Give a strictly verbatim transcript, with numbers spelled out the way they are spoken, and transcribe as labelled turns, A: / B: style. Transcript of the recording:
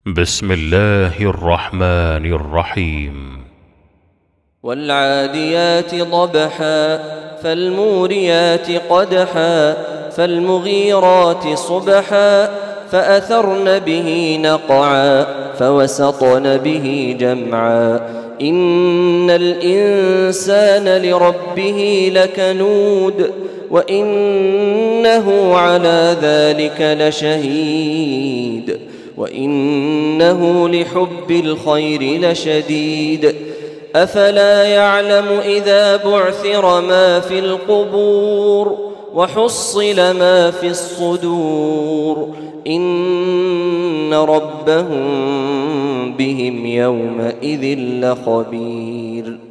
A: بسم الله الرحمن الرحيم.
B: والعاديات ضبحا فالموريات قدحا فالمغيرات صبحا فأثرن به نقعا فوسطن به جمعا إن الإنسان لربه لكنود وإنه على ذلك لشهيد وإنه لحب الخير لشديد أفلا يعلم إذا بعثر ما في القبور وحصل ما في الصدور إن ربهم بهم يومئذ لخبير.